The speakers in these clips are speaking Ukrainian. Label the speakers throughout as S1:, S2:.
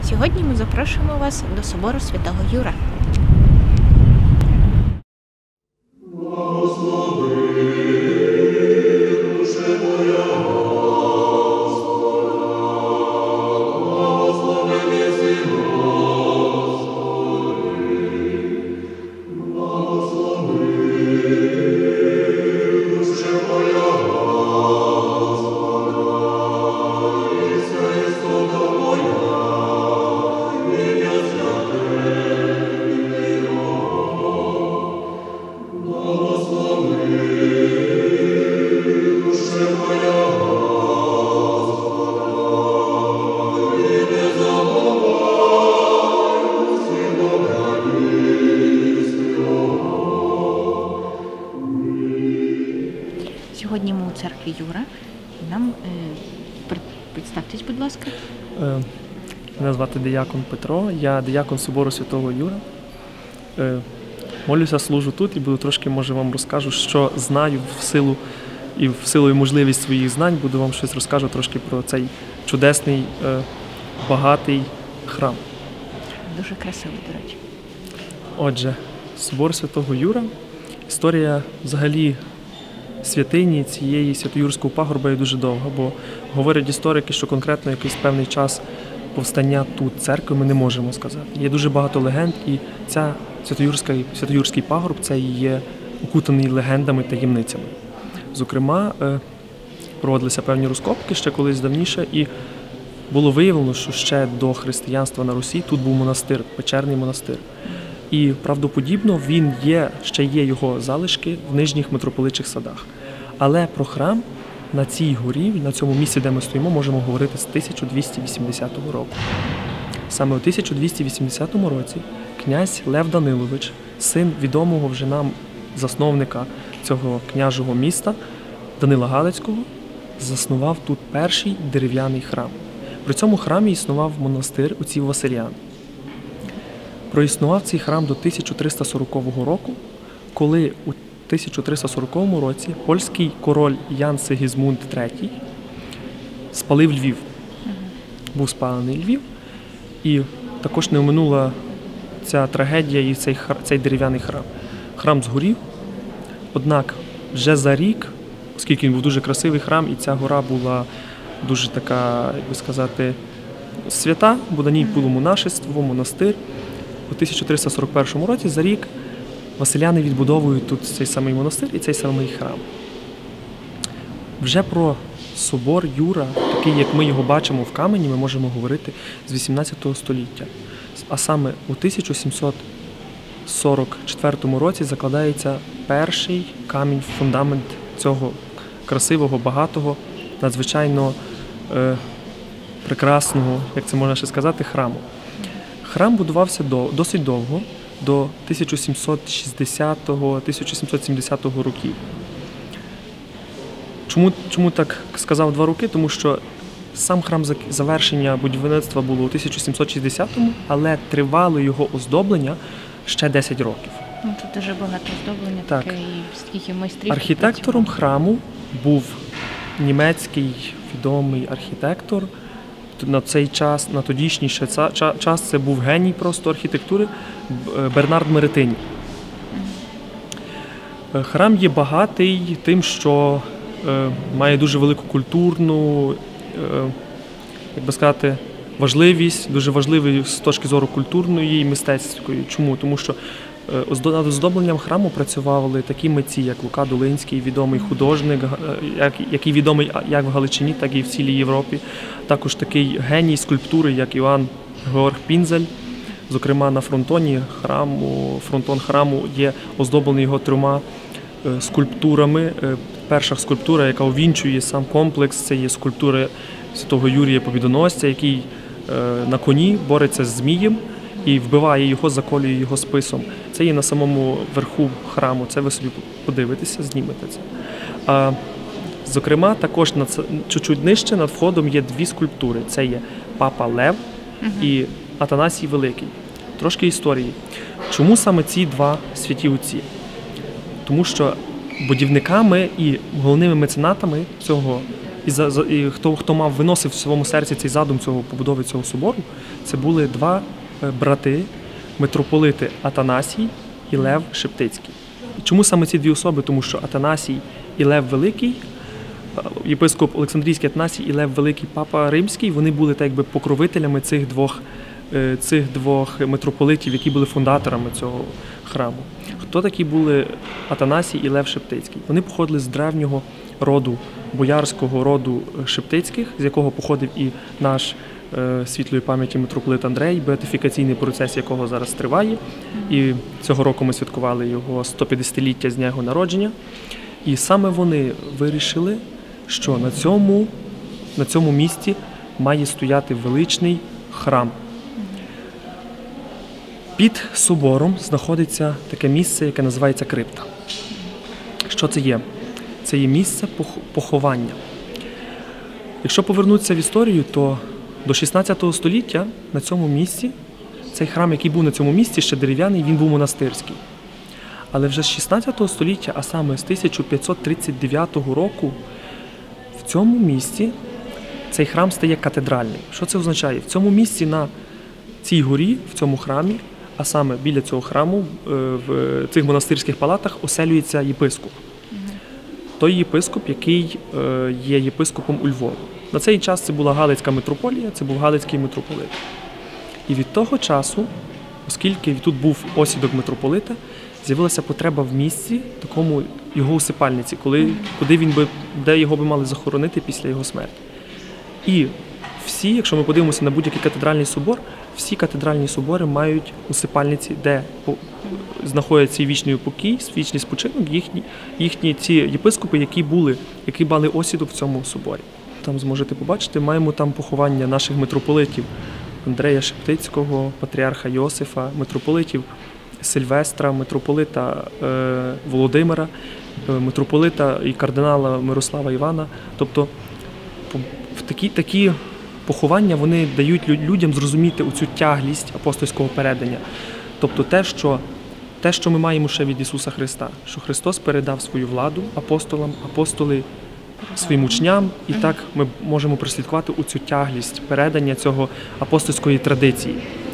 S1: Сьогодні ми запрошуємо вас до собору Святого Юра. Сьогодні ми у церкві Юра. Нам представтесь, будь ласка.
S2: Мене звати диякон Петро, я диякон собору Святого Юра. Молюся, служу тут і буду трошки, може, вам розкажу, що знаю в силу і можливість своїх знань, буду вам щось розкажу трошки про цей чудесний, багатий храм.
S1: Дуже красивий, до речі.
S2: Отже, собор Святого Юра, історія взагалі святині цієї Свято-Юрського пагорба є дуже довга, бо говорять історики, що конкретно якийсь певний час повстання тут церкви ми не можемо сказати. Є дуже багато легенд, і ця Свято-Юрський пагорб це є окутаний легендами, таємницями. Зокрема, проводилися певні розкопки ще колись давніше, і було виявлено, що ще до християнства на Русі тут був монастир, печерний монастир. І правдоподібно ще є його залишки в нижніх митрополичих садах. Але про храм на цій горі, на цьому місці, де ми стоїмо, можемо говорити з 1280 року. Саме у 1280 році князь Лев Данилович, син відомого вже нам засновника цього княжого міста, Данила Галицького, заснував тут перший дерев'яний храм. При цьому храмі існував монастир отців Василіян. Проіснував цей храм до 1340 року, коли у 1340 році польський король Ян Сигізмунд III спалив Львів. Був спалений Львів, і також не оминула ця трагедія і цей дерев'яний храм. Храм згорів, однак вже за рік, оскільки він був дуже красивий храм, і ця гора була дуже така, як би сказати, свята, бо на ній було монашество, монастир. У 1341 році за рік василяни відбудовують тут цей самий монастир і цей самий храм. Вже про собор Юра, такий, як ми його бачимо в камені, ми можемо говорити з 18 століття. А саме у 1744 році закладається перший камінь, фундамент цього красивого, багатого, надзвичайно прекрасного, як це можна ще сказати, храму. Храм будувався досить довго, до 1760-1770 років. Чому так сказав 2 роки? Тому що сам храм завершення будівництва було у 1760-му, але тривало його оздоблення ще 10 років.
S1: Ну, тут дуже багато оздоблення,
S2: так.
S1: Таке, і скільки майстрів.
S2: Архітектором храму був німецький відомий архітектор. На цей час, на тодішній час, це був геній просто архітектури Бернард Меретинь. Храм є багатий тим, що має дуже велику культурну, як би сказати, важливість, дуже важливий з точки зору культурної і мистецької. Чому? Тому що над оздобленням храму працювали такі митці, як Лука Долинський, відомий художник, який відомий як в Галичині, так і в цілій Європі. Також такий геній скульптури, як Іоанн Георг Пінзель. Зокрема, на фронтон храму є оздоблений його 3 скульптурами. Перша скульптура, яка увінчує сам комплекс, це є скульптура Святого Юрія Побідоносця, який на коні бореться з змієм і вбиває його, заколює його списом. Це є на самому верху храму, це ви собі подивитеся, знімете це. Зокрема, також чуть-чуть нижче над входом є 2 скульптури. Це є Папа Лев і Атанасій Великий. Трошки історії. Чому саме ці 2 святі отці? Тому що будівниками і головними меценатами цього і хто виносив в своєму серці цей задум побудови цього собору, це були два брати, митрополити Атанасій і Лев Шептицький. Чому саме ці дві особи? Тому що Атанасій і Лев Великий, єпископ Олександрійський Атанасій і Лев Великий, папа Римський, вони були так якби покровителями цих двох митрополитів, які були фундаторами цього храму. Хто такі були Атанасій і Лев Шептицький? Вони походили з древнього роду, боярського роду Шептицьких, з якого походив і наш світлої пам'яті митрополит Андрей, беатифікаційний процес якого зараз триває. І цього року ми святкували його 150-ліття з дня його народження. І саме вони вирішили, що на цьому місці має стояти величний храм. Під собором знаходиться таке місце, яке називається крипта. Що це є? Це є місце поховання. Якщо повернутися в історію, то до 16 століття на цьому місці, цей храм, який був на цьому місці, ще дерев'яний, він був монастирський. Але вже з 16 століття, а саме з 1539 року, в цьому місці цей храм стає катедральним. Що це означає? В цьому місці, на цій горі, в цьому храмі, а саме біля цього храму, в цих монастирських палатах оселюється єпископ. Той єпископ, який є єпископом у Львові. На цей час це була Галицька митрополія, це був Галицький митрополит. І від того часу, оскільки тут був осідок митрополита, з'явилася потреба в місці, такому його усипальниці, де його би мали захоронити після його смерті. І всі, якщо ми подивимося на будь-який катедральний собор, всі катедральні собори мають усипальниці, де знаходиться вічний упокій, вічний спочинок, їхні ці єпископи, які мали осіду в цьому соборі. Там зможете побачити, маємо там поховання наших митрополитів Андрея Шептицького, патріарха Йосифа, митрополитів Сильвестра, митрополита Володимира, митрополита і кардинала Мирослава Івана. Тобто такі поховання вони дають людям зрозуміти оцю тяглість апостольського передання. Тобто те, що ми маємо ще від Ісуса Христа, що Христос передав свою владу апостолам, апостоли своїм учням, і так ми можемо прослідкувати оцю тяглість передання цього апостольської традиції.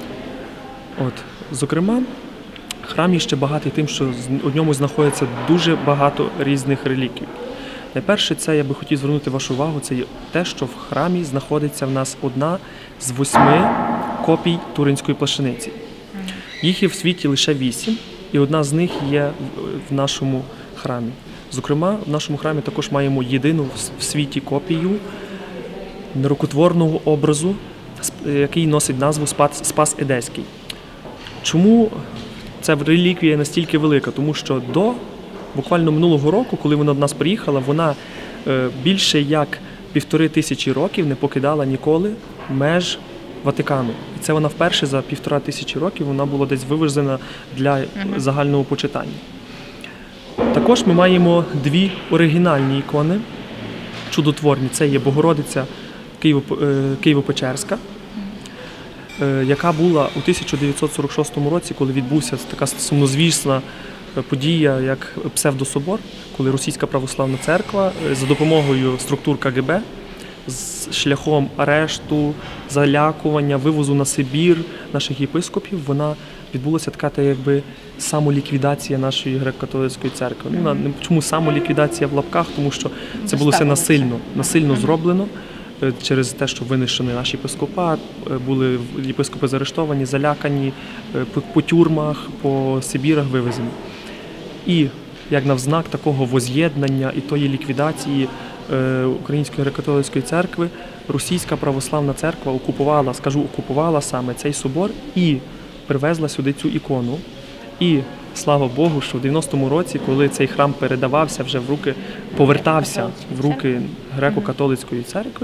S2: Зокрема, храм є ще багатий тим, що у ньому знаходиться дуже багато різних реліквій. Найперше, це я би хотів звернути вашу увагу, це є те, що в храмі знаходиться в нас одна з 8 копій Туринської плащаниці. Їх є в світі лише 8, і одна з них є в нашому храмі. Зокрема, в нашому храмі також маємо єдину в світі копію нерукотворного образу, який носить назву Спас Едеський. Чому ця реліквія настільки велика? Тому що до буквально минулого року, коли вона до нас приїхала, вона більше як 1500 років не покидала ніколи меж Ватикану. І це вона вперше за 1500 років вона була десь вивезена для загального почитання. Також ми маємо 2 оригінальні ікони, чудотворні. Це є Богородиця Києво-Печерська, яка була у 1946 році, коли відбувся така сумнозвісна подія, як псевдособор, коли Російська православна церква за допомогою структур КГБ з шляхом арешту, залякування, вивозу на Сибір наших єпископів, вона відбулася така якби самоліквідація нашої греко-католицької церкви. Чому самоліквідація в лапках? Тому що це було все насильно зроблено через те, що винищені наші єпископа, були єпископи заарештовані, залякані, по тюрмах, по Сибірах вивезені. І як на знак такого воз'єднання і тої ліквідації Української греко-католицької церкви, Російська православна церква окупувала саме цей собор і привезла сюди цю ікону. І слава Богу, що в 90-му році, коли цей храм передавався вже повертався в руки греко-католицької церкви,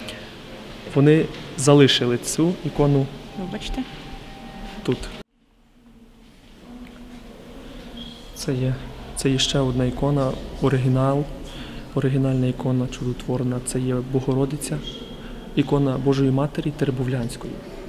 S2: вони залишили цю ікону тут. Це є ще одна ікона, оригінальна ікона чудотворна. Це є Богородиця, ікона Божої Матері Теребовлянської.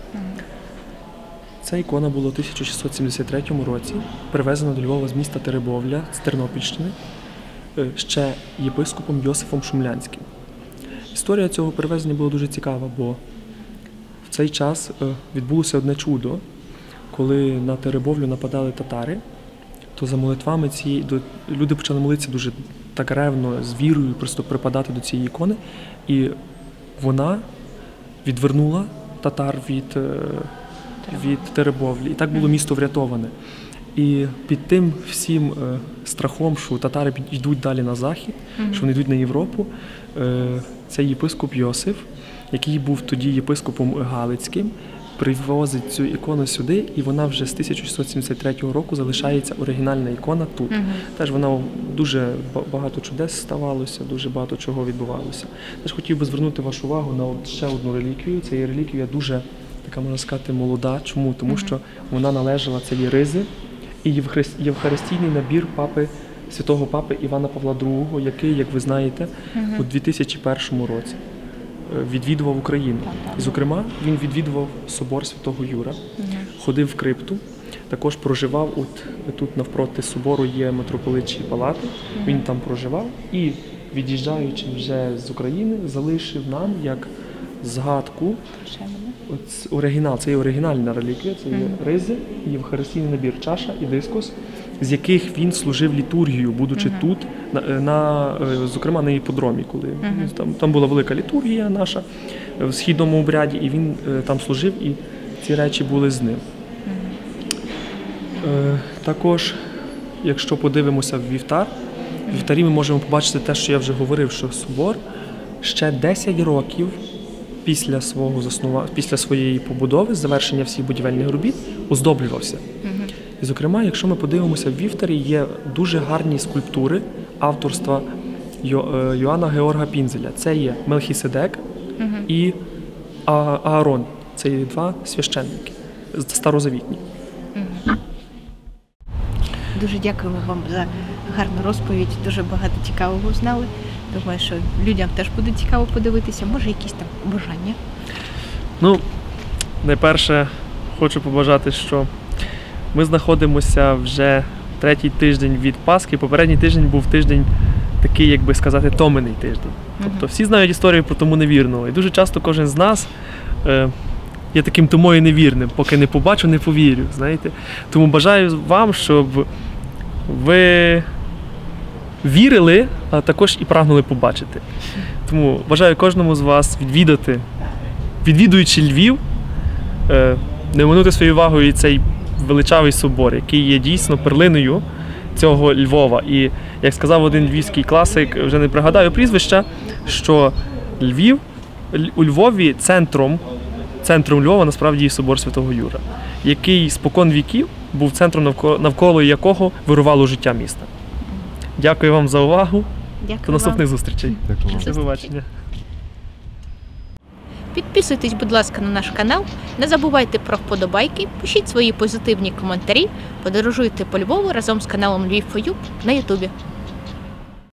S2: Ця ікона була у 1673 році привезена до Львова з міста Теребовля, з Тернопільщини, ще єпископом Йосифом Шумлянським. Історія цього перевезення була дуже цікава, бо в цей час відбулося одне чудо, коли на Теребовлю нападали татари, то за молитвами люди почали молитися дуже так ревно, з вірою, просто припадати до цієї ікони, і вона відвернула татар від Теребовлі. І так було місто врятоване. І під тим всім страхом, що татари йдуть далі на захід, що вони йдуть на Європу, цей єпископ Йосиф, який був тоді єпископом Галицьким, привозить цю ікону сюди, і вона вже з 1673 року залишається оригінальна ікона тут. Теж вона дуже багато чудес ставалося, дуже багато чого відбувалося. Теж хотів би звернути вашу увагу на ще одну реліквію. Це є реліквія дуже, така можна сказати, молода. Чому? Тому що вона належала, це є ризи і євхаристійний набір святого папи Івана Павла II, який, як ви знаєте, у 2001 році відвідував Україну. І, зокрема, він відвідував собор Святого Юра, ходив в крипту, також проживав, тут навпроти собору є митрополитчі палати, він там проживав і, від'їжджаючи вже з України, залишив нам як згадку оригінал, це є оригінальна реліквія, це є ризи, євхаристійний набір, чаша і дискус, з яких він служив літургію, будучи тут, зокрема на іподромі, коли там була велика літургія наша в східному обряді, і він там служив, і ці речі були з ним. Також, якщо подивимося в вівтар, в вівтарі ми можемо побачити те, що я вже говорив, що собор ще 10 років після своєї побудови, завершення всіх будівельних робіт, оздоблювався. І, зокрема, якщо ми подивимося, в вівтарі є дуже гарні скульптури авторства Йоанна Георга Пінзеля. Це є Мелхіседек і Аарон. Це є два священники, старозавітні.
S1: Дуже дякуємо вам за гарну розповідь, дуже багато цікавого знали. Думаю, що людям теж буде цікаво подивитися. Може, якісь там бажання?
S2: Ну, найперше, хочу побажати, що ми знаходимося вже третій тиждень від Пасхи. Попередній тиждень був тиждень такий, як би сказати, томений тиждень. Тобто всі знають історію про тому невірного. І дуже часто кожен з нас є таким Томою невірним. Поки не побачу, не повірю. Знаєте? Тому бажаю вам, щоб ви вірили, а також і прагнули побачити. Тому бажаю кожному з вас відвідуючи Львів, не оминути своєю увагою цей величавий собор, який є дійсно перлиною цього Львова. І, як сказав один львівський класик, вже не пригадаю прізвища, що у Львові центром Львова насправді є собор Святого Юра, який спокон віків був центром, навколо якого вирувало життя міста. Дякую вам за увагу. До наступних зустрічей. До побачення.
S3: Підписуйтесь, будь ласка, на наш канал, не забувайте про вподобайки, пишіть свої позитивні коментарі, подорожуйте по Львову разом з каналом Lviv4U на Ютубі.